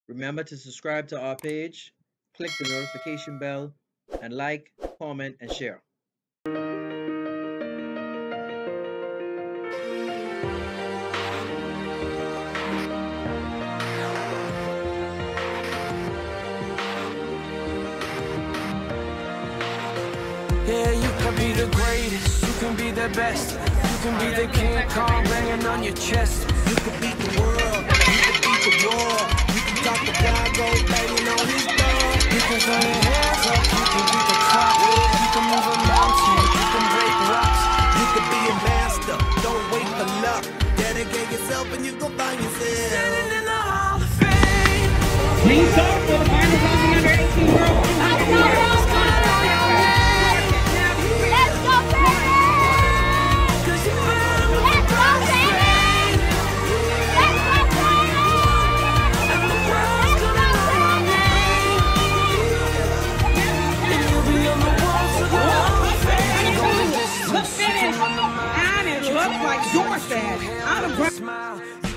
Remember to subscribe to our page, click the notification bell, and like, comment, and share. Yeah, you can be the greatest, you can be the best, you can be the King Kong banging on your chest. You can beat the world, you can beat the war. You can talk to God, go banging on his door. You can throw your hands up, you can beat the clock. You can move a mountain, you can break rocks. You can be a master, don't wait for luck. Dedicate yourself and you go find yourself. Standing in the Hall of Fame. Please start for the final round under 18 world. Look finish, and it looks like George said.